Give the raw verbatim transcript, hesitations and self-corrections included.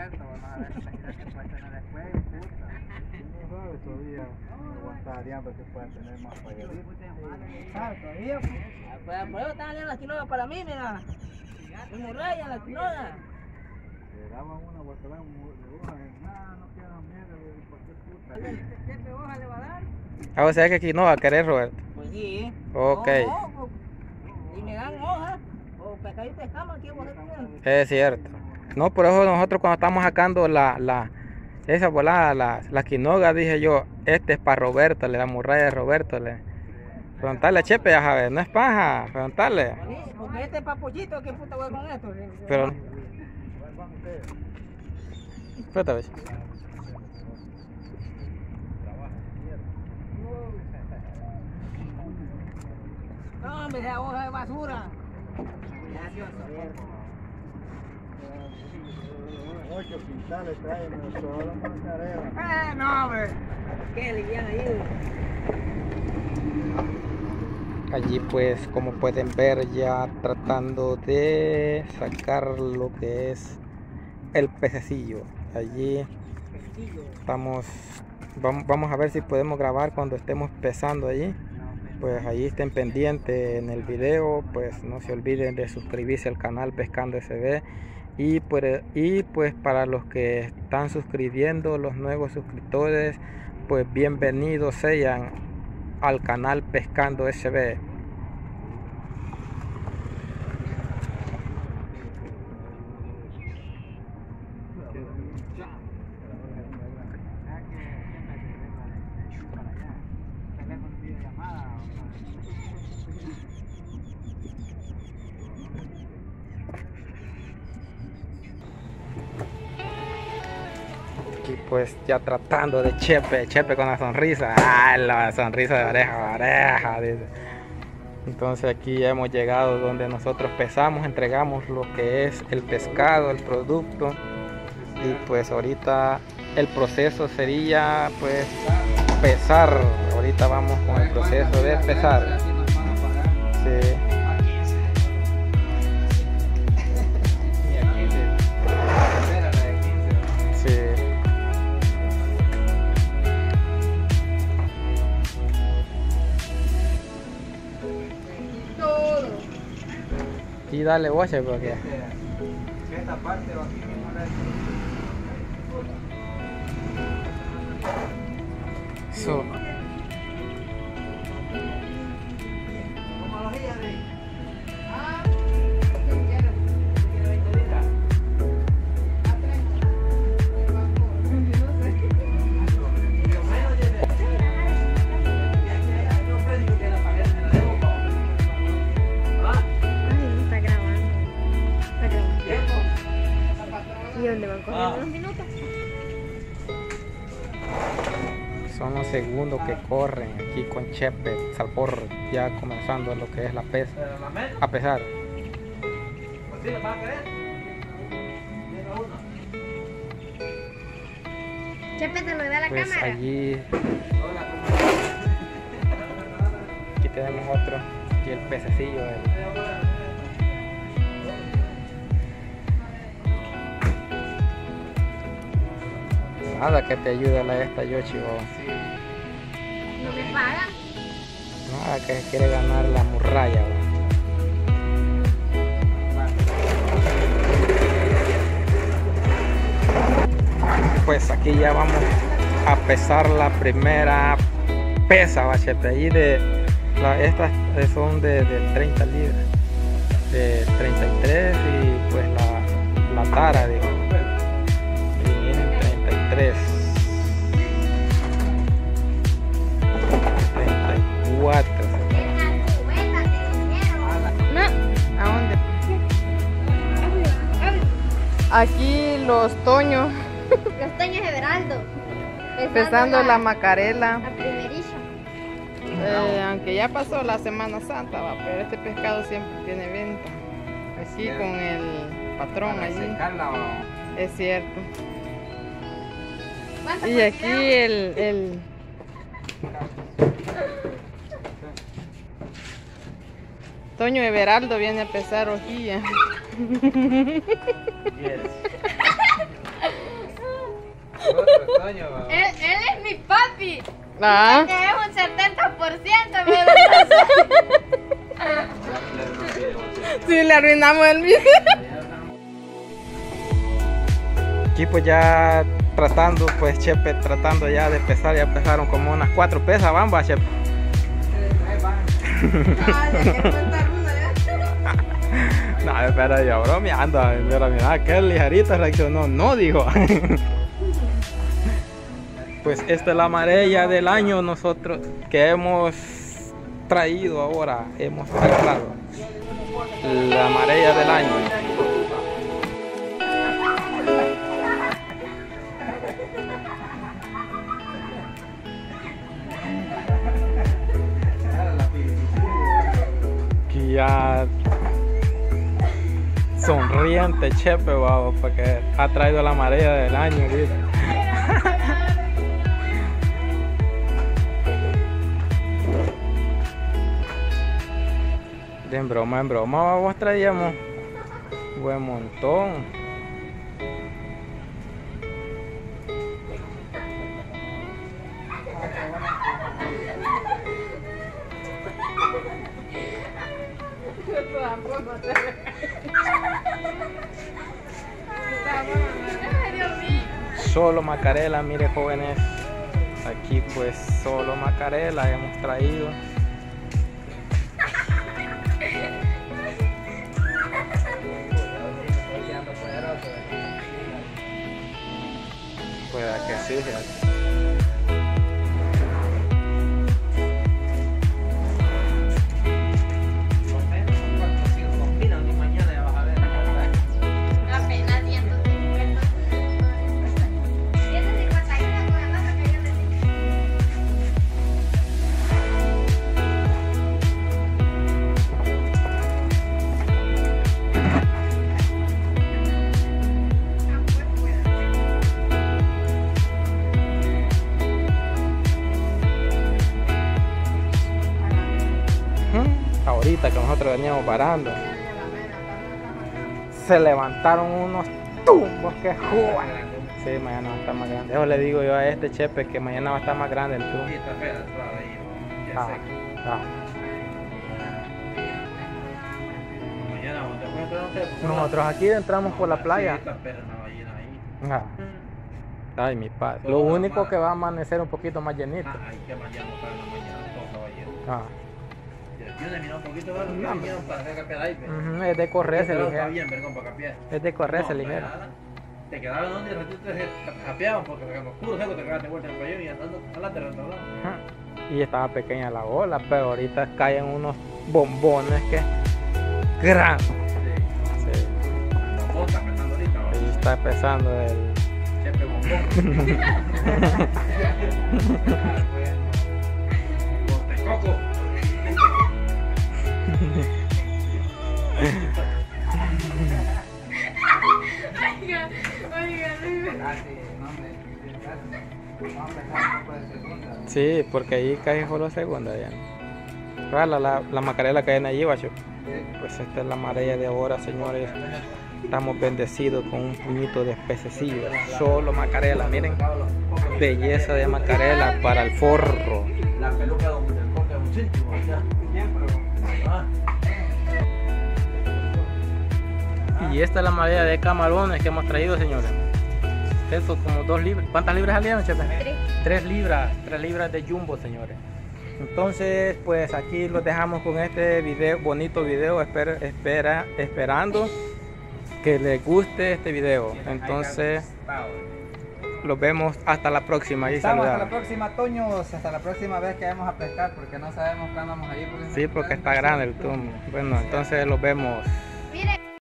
Roberto, vamos a ver la gira que puede tener después, puta. No sabes todavía, aguantar de hambre que pueda tener más para allá. ¿Sabes todavía? Pues por eso están saliendo las quinoas para mí, mira. Es muy raya la quinoa. Le daban una guatalán, nada, no quedan mierda, ¿por qué puta? ¿Qué hoja le va a dar? Ah, o sea que aquí no va a querer, Roberto. Pues sí. Ok. No, no, y me dan hojas, o pescaditos de escama, aquí voy a comer. Es cierto. No, por eso nosotros cuando estamos sacando la, la, esa volada, la, la quinoa, dije yo, este es para Roberto, le damos raya de Roberto. Le. Preguntarle a Chepe, ya sabes, no es paja, preguntarle. Sí, porque este es papuchito, ¿qué puta voy con esto? Pero... Espérate, a ver. No, hombre, esa hoja de basura. Ocho quintales traen, solo mascarela. Eh, no, hombre. Qué liviana ahí. Allí pues, como pueden ver, ya tratando de sacar lo que es el pececillo. Allí estamos, vamos, vamos a ver si podemos grabar cuando estemos pesando allí. Pues ahí estén pendientes en el video, pues no se olviden de suscribirse al canal Pescando S B. Y pues, y pues para los que están suscribiendo, los nuevos suscriptores, pues bienvenidos sean al canal Pescando S B. Y pues ya tratando de Chepe, Chepe con la sonrisa, ah, la sonrisa de oreja a oreja, dice. Entonces aquí ya hemos llegado donde nosotros pesamos, entregamos lo que es el pescado, el producto. Y pues ahorita el proceso sería pues pesar. Ahorita vamos con el proceso de pesar. Sí. Y dale boche porque Esta parte va aquí mismo. so. Son los segundos que corren aquí con Chepe Salpor, ya comenzando lo que es la pesa, a pesar. Chepe, te lo da la Pues cámara. allí, aquí tenemos otro, aquí el pececillo. El, nada que te ayude la esta Yoshi o No me pagan. nada que quiere ganar la muralla. Pues aquí ya vamos a pesar la primera pesa, bachete. Ahí de la, estas son de, de treinta libras, de treinta y tres, y pues la, la tara, digo. treinta y cuatro. No, ¿a dónde? Aquí los toños. Los toños de Everaldo. Pesando la macarela. La primerilla. Eh, aunque ya pasó la Semana Santa, va, pero este pescado siempre tiene venta. Aquí con el patrón allí. Es cierto. Y aquí el, el Toño Everaldo viene a pesar hojilla. Otro Toño, va. Él, él es mi papi. Ah, Que es un setenta por ciento, pero sí, le arruinamos el video. Aquí pues ya tratando, pues Chepe tratando ya de pesar, ya pesaron como unas cuatro pesas, bamba, Chepe. Ah, ya quiero contar una ya. No, espera, yo bromeando, mira, mira, aquel ligerito reaccionó, no dijo. Pues esta es la amarilla del año nosotros que hemos traído ahora, hemos agarrado. La amarilla del año. Que ya sonriente Chepe, babo, porque ha traído la amarilla del año, dice. En broma, en broma, vamos, traíamos buen montón. Solo macarela, mire jóvenes, aquí pues solo macarela hemos traído. Puede que sí, fíjate. apenas ciento cincuenta. ciento cincuenta y uno con el otro que yo le dije. Ahorita que nosotros veníamos parando, se levantaron unos tumbos que juegan. Sí, mañana va a estar más grande. Eso le digo yo a este Chepe que mañana va a estar más grande el tumbo. Ah, ah. Mañana, ¿dónde fue? Entonces, por la- Nosotros aquí entramos por la playa. Sí, está perra una ballena ahí. Ah. Ay, mi padre. Lo único que va a amanecer un poquito más llenito. Ah, hay que mañana para la mañana, toda ballena. Ah. Yo le miré un poquito, ¿verdad? No, No, para hacer capear ahí, pero- Ujú, es de correrse Pero está ligero. bien, perdón, para capear. Es de correrse No, ligero. nada. Te quedaban donde el ratito te capeaban porque en los puros secos te quedaban de vuelta en el payón y andando adelante, restaurante. Ajá. Y estaba pequeña la ola, pero ahorita caen unos bombones que gran. Sí. Sí. Bombón está pensando ahorita, ¿va? Ahí está empezando el. Chepe bombón. Botecoco. Oiga, oiga, oiga. Sí, porque ahí cae solo segunda ya. Rala la, la macarela que hay en allí, guacho. Pues esta es la amarilla de ahora, señores. Estamos bendecidos con un puñito de pececillos. Solo macarela, miren. Belleza de macarela para el forro. La peluca de un coque de un sitio, ¿verdad? Ah. Y esta es la amarilla de camarones que hemos traído, señores. Esto como dos libras. ¿Cuántas libras salieron, Chepe? Tres. Tres libras, tres libras de jumbo, señores. Entonces, pues aquí los dejamos con este video, bonito video, espera, espera, esperando que les guste este video. Entonces, los vemos hasta la próxima. Y Estamos hasta la saludamos. próxima, Toños. Hasta la próxima vez que vamos a pescar porque no sabemos cuándo vamos a ir. Sí, porque está grande el tumbo. Bueno, entonces los vemos.